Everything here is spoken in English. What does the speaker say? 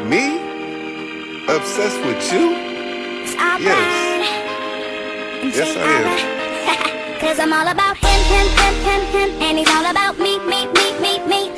Me? Obsessed with you? Yes. Yes, I am. Cause I'm all about him, and he's all about me.